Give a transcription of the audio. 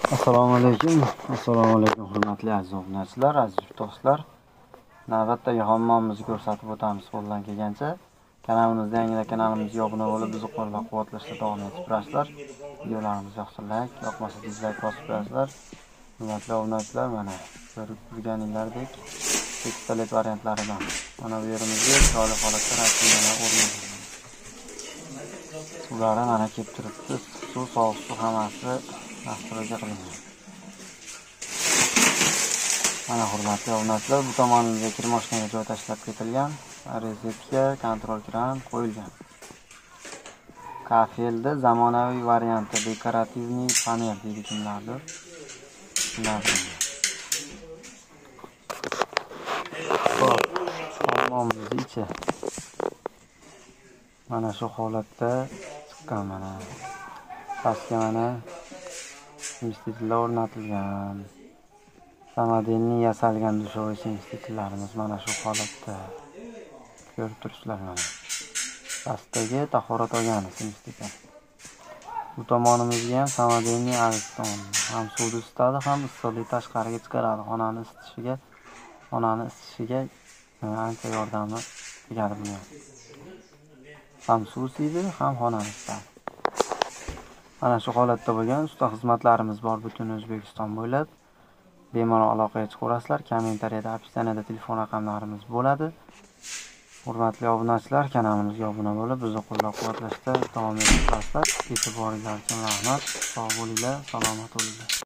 Assalomu alaykum hurmatli aziz obunachilar, aziz yurtdoshlar. Navbatdagi hammamizni ko'rsatib o'tamiz qo'ldan kelgancha. Kanalimizda yangi kanalimizga obuna bo'lib, bizni qo'llab-quvvatlashda davom etib turasizlar. Videolarimiz yoqsa like, yoqmasa dislike bosib qo'yasizlar. Hurmatli obunachilar, mana ko'rib turganinglardek pistolet variantlaridan mana bu yerimizga chiroyli holatda rasmiyana o'rnatilgan. Ularni mana kelib turibdi. Suv, sovuq suv hammasi nastroyga qilingan. Mana hurmatli obunachilar, bu tomonimizga kir mashinaga joy tashlab ketilgan. Rozetka, kontrol kran qo'yilgan. Kafelda zamonaviy varianti dekorativniy panel deydi kimlardir. Hammomimiz ichi mana shu holatda chiqqan. Mana pastga mana simsilar o'rnatilgan. Samodelniy yasalgan dushovoy simsilarimiz mana shu holatda. Ko'rib turibsizlar mana. Pastdagi tahorat olgani simstika. Bu tomonimizga ham samodelniy ariston. Ham suvni isitadi, ham issiqlik tashqariga chiqaradi. Xonani isitishiga ancha yordami beradi bunga. Ham suv isiydi, ham xonani isitadi. Mana shu holatda bo'lgan usta xizmatlarimiz bor butun O'zbekiston bo'ylab. Bemalol aloqaga chiqaverasizlar. Kommentariyada, opsiyaniyada telefon raqamlarimiz bo'ladi. Hurmatli obunachilar, kanalimizga obuna bo'lib, bizni qo'llab-quvvatlashda davom etib turasizlar. E'tiboringlar uchun rahmat. Sog' bo'linglar, salomat bo'linglar.